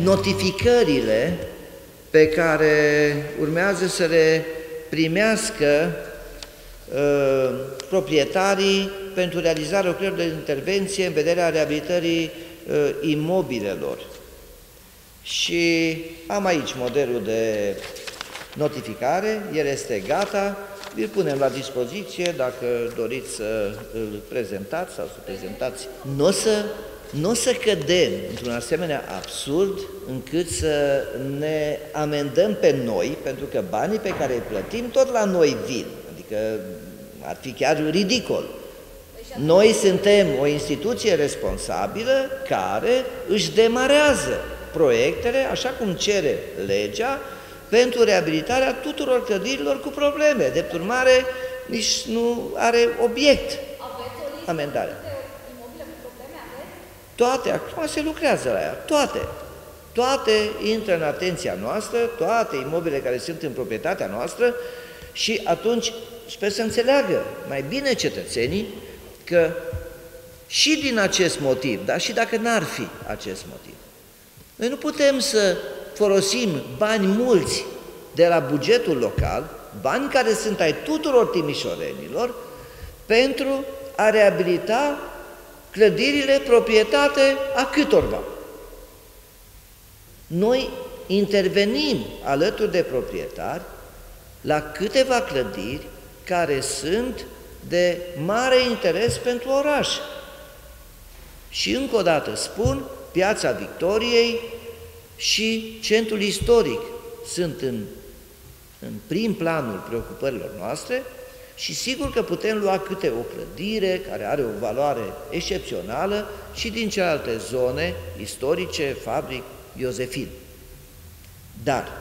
notificările pe care urmează să le primească proprietarii pentru realizarea lucrărilor de intervenție în vederea reabilitării imobilelor. Și am aici modelul de notificare, el este gata, îl punem la dispoziție dacă doriți să îl prezentați sau să prezentați. Nu o să cădem într-un asemenea absurd încât să ne amendăm pe noi, pentru că banii pe care îi plătim tot la noi vin, adică ar fi chiar ridicol. Noi suntem o instituție responsabilă care își demarează proiectele, așa cum cere legea, pentru reabilitarea tuturor clădirilor cu probleme. Drept urmare, nici nu are obiect amendarea. Toate, acum se lucrează la ea, toate intră în atenția noastră, toate imobilele care sunt în proprietatea noastră și atunci sper să înțeleagă mai bine cetățenii că și din acest motiv, dar și dacă n-ar fi acest motiv, noi nu putem să folosim bani mulți de la bugetul local, bani care sunt ai tuturor timișorenilor, pentru a reabilita clădirile proprietate a câtorva. Noi intervenim alături de proprietari la câteva clădiri care sunt de mare interes pentru oraș. Și încă o dată spun, Piața Victoriei și Centrul Istoric sunt în prim planul preocupărilor noastre și sigur că putem lua câte o clădire care are o valoare excepțională și din celelalte zone istorice, Fabric, Iosefin. Dar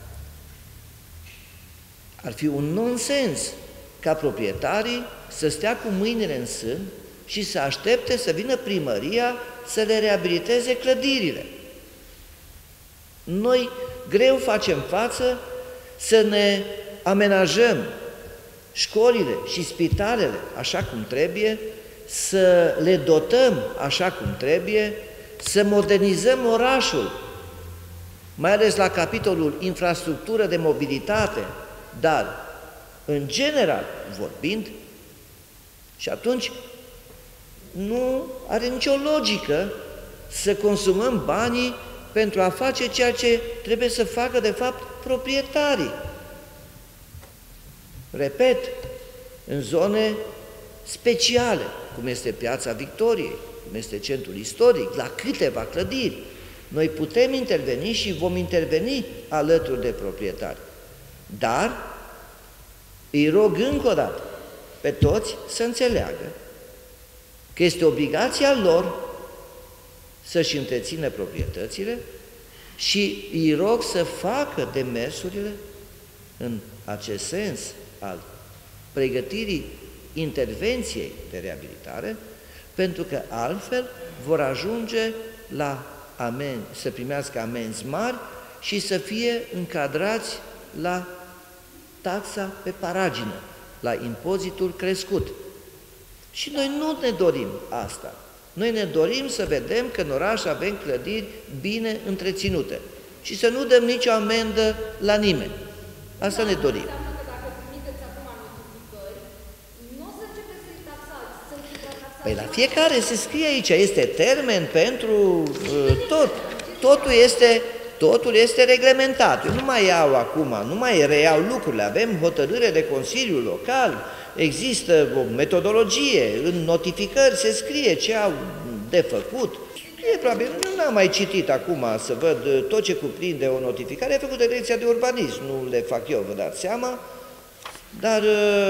ar fi un nonsens ca proprietarii să stea cu mâinile în sân și să aștepte să vină primăria să le reabiliteze clădirile. Noi greu facem față să ne amenajăm școlile și spitalele așa cum trebuie, să le dotăm așa cum trebuie, să modernizăm orașul, mai ales la capitolul infrastructură de mobilitate, dar în general vorbind, și atunci nu are nicio logică să consumăm banii pentru a face ceea ce trebuie să facă de fapt proprietarii. Repet, în zone speciale, cum este Piața Victoriei, cum este Centrul Istoric, la câteva clădiri, noi putem interveni și vom interveni alături de proprietari. Dar îi rog încă o dată pe toți să înțeleagă că este obligația lor să-și întrețină proprietățile și îi rog să facă demersurile în acest sens al pregătirii intervenției de reabilitare, pentru că altfel vor ajunge la să primească amenzi mari și să fie încadrați la taxa pe paragină, la impozitul crescut. Și noi nu ne dorim asta. Noi ne dorim să vedem că în oraș avem clădiri bine întreținute și să nu dăm nicio amendă la nimeni. Asta ne dorim. Păi la fiecare se scrie aici, este termen pentru tot. Totul este reglementat. Eu nu mai iau acum, nu mai reiau lucrurile. Avem hotărâre de Consiliu Local, există o metodologie, în notificări se scrie ce au de făcut. Probabil, nu am mai citit acum să văd tot ce cuprinde o notificare, a făcut de Direcția de Urbanism, nu le fac eu, vă dați seama, dar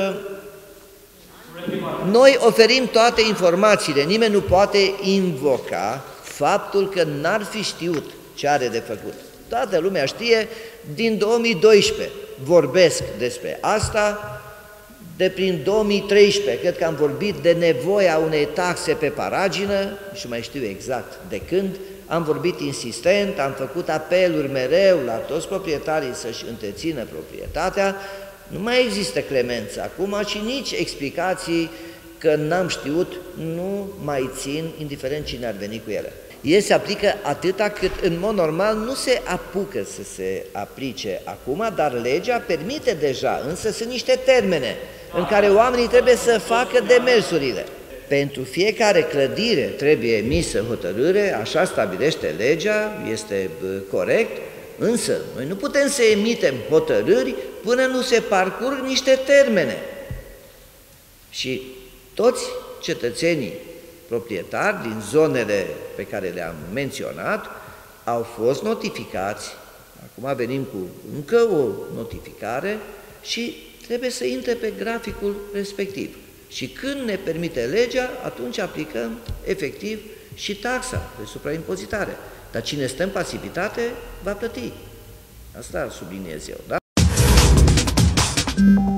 noi oferim toate informațiile, nimeni nu poate invoca faptul că n-ar fi știut ce are de făcut. Toată lumea știe, din 2012 vorbesc despre asta, de prin 2013, cred că am vorbit de nevoia unei taxe pe paragină, și mai știu exact de când, am vorbit insistent, am făcut apeluri mereu la toți proprietarii să-și întrețină proprietatea, nu mai există clemență acum și nici explicații că n-am știut nu mai țin, indiferent cine ar veni cu ele. El se aplică atâta cât în mod normal nu se apucă să se aplice acum, dar legea permite deja, însă sunt niște termene în care oamenii trebuie să facă demersurile. Pentru fiecare clădire trebuie emisă hotărâre, așa stabilește legea, este corect, însă noi nu putem să emitem hotărâri până nu se parcurg niște termene. Și toți cetățenii proprietari din zonele pe care le-am menționat au fost notificați. Acum venim cu încă o notificare și trebuie să intre pe graficul respectiv. Și când ne permite legea, atunci aplicăm efectiv și taxa de supraimpozitare. Dar cine stă în pasivitate va plăti. Asta subliniez eu, da?